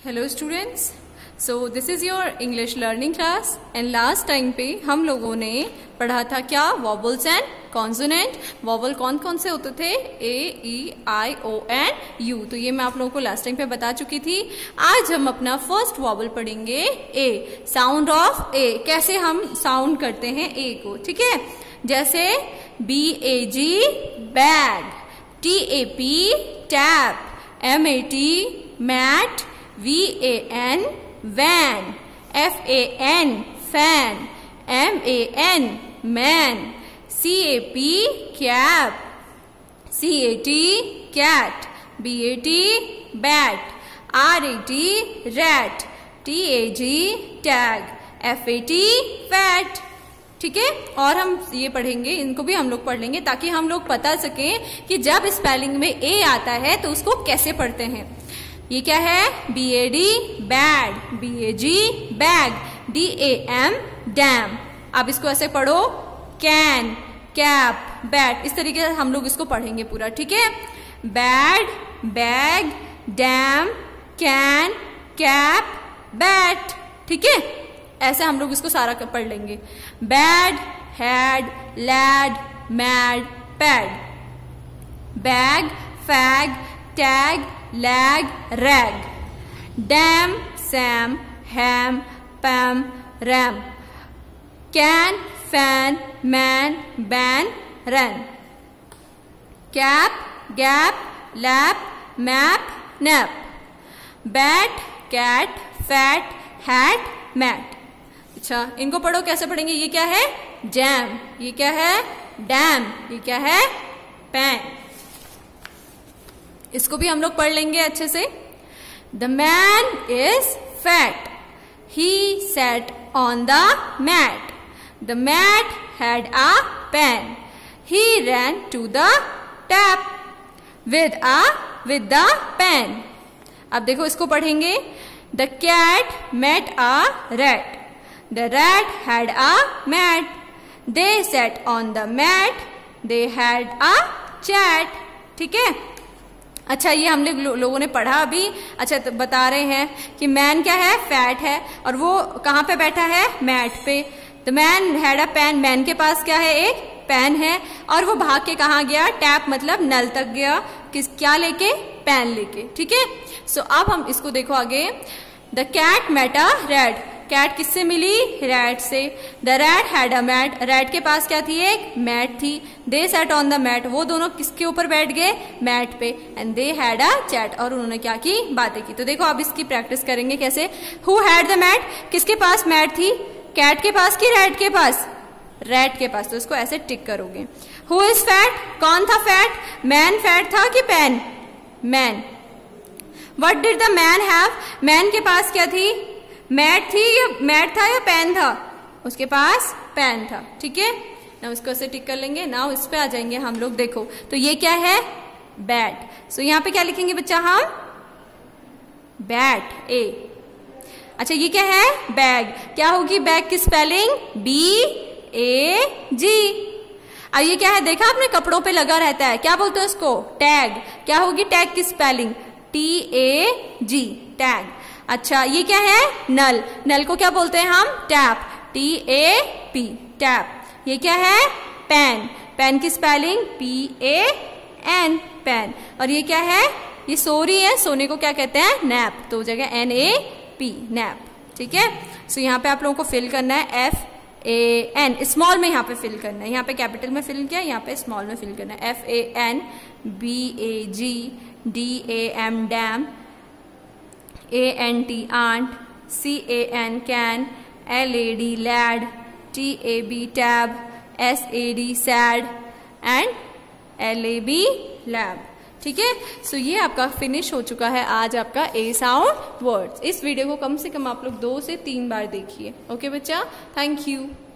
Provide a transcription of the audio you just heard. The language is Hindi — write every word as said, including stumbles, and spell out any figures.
Hello students, so this is your English learning class and last time पे हम लोगों ने पढ़ा था क्या, वॉवल्स एंड कॉन्सोनेंट। वॉवल कौन कौन से होते थे, ए, ई, आई, ओ एंड यू। तो ये मैं आप लोगों को लास्ट टाइम पे बता चुकी थी। आज हम अपना फर्स्ट वॉवल पढ़ेंगे ए, साउंड ऑफ ए, कैसे हम साउंड करते हैं ए को। ठीक है, जैसे B A G bag, T A P tap, M A T mat, V A N van, F A N fan, M A N man, C A P cap, C A T cat, B A T bat, R A T rat, T A G tag, F A T fat। ठीक है, और हम ये पढ़ेंगे, इनको भी हम लोग पढ़ लेंगे ताकि हम लोग पता सकें कि जब स्पेलिंग में ए आता है तो उसको कैसे पढ़ते हैं। ये क्या है, B A D bad, B A G bag, D A M dam. अब इसको ऐसे पढ़ो, कैन, कैप, बैट, इस तरीके से हम लोग इसको पढ़ेंगे पूरा। ठीक है, bad, bag, dam, can, cap, bat. ठीक है, ऐसे हम लोग इसको सारा पढ़ लेंगे। Bad, had, lad, mad, pad, bag, fag, tag, lag, rag, dam, Sam, ham, Pam, ram, can, fan, man, ban, ran, cap, gap, lap, map, nap, bat, cat, fat, hat, mat. अच्छा, इनको पढ़ो, कैसे पढ़ेंगे। ये क्या है, जैम, ये क्या है, डैम, ये क्या है, पैन। इसको भी हम लोग पढ़ लेंगे अच्छे से। The man is fat, he sat on the mat, the mat had a pen, he ran to the tap with a with the pen। अब देखो इसको पढ़ेंगे। The cat met a rat, the rat had a mat, they sat on the mat, they had a chat। ठीक है, अच्छा, ये हमने लो, लोगों ने पढ़ा अभी। अच्छा, तो बता रहे हैं कि मैन क्या है, फैट है, और वो कहाँ पे बैठा है, मैट पे। तो man had a pen, man के पास क्या है, एक पेन है, और वो भाग के कहाँ गया, टैप मतलब नल तक गया, किस क्या लेके, पेन लेके। ठीक है, सो अब हम इसको देखो आगे। The cat met a rat, cat किससे मिली, रैट से। The rat had a mat, rat के पास क्या थी, एक मैट थी। They sat on the mat, वो दोनों किसके ऊपर बैठ गए, मैट पे। And they had a chat, और उन्होंने क्या की, बातें की। तो देखो अब इसकी प्रैक्टिस करेंगे कैसे। हु हैड द मैट, किसके पास मैट थी, कैट के पास की रैट के पास, रैट के पास। तो इसको ऐसे टिक करोगे। हु इज फैट, कौन था फैट, मैन फैट था कि pen, man. What did the man have, man के पास क्या थी, मैट थी या मैट था या पेन था, उसके पास पेन था। ठीक है ना, उसको ऐसे टिक कर लेंगे। ना इस पे आ जाएंगे हम लोग। देखो तो ये क्या है, बैट। सो यहाँ पे क्या लिखेंगे बच्चा, हम बैट, ए। अच्छा, ये क्या है, बैग। क्या होगी बैग की स्पेलिंग, बी ए जी। अब ये क्या है, देखा आपने, कपड़ों पे लगा रहता है, क्या बोलते हैं उसको, टैग। क्या होगी टैग की spelling, T A G, tag. अच्छा, ये क्या है, नल, नल को क्या बोलते हैं हम, tap, T A P, tap. ये क्या है, पेन, पेन की spelling P A N, pen. और ये क्या है, ये सो रही है, सोने को क्या कहते हैं, नैप, तो जगह एन ए पी, नैप। ठीक है, सो यहाँ पे आप लोगों को फिल करना है एफ ए एन, स्मॉल में यहाँ पे फिल करना है। यहाँ पे कैपिटल में फिल किया, यहाँ पे स्मॉल में फिल करना है। F A N, B A G, D A M dam, A N T aunt, C A N can, L A D lad, T A B tab, S A D sad and L A B lab। ठीक है, सो ये आपका फिनिश हो चुका है आज आपका ए साउंड वर्ड्स। इस वीडियो को कम से कम आप लोग दो से तीन बार देखिए। ओके बच्चा, थैंक यू।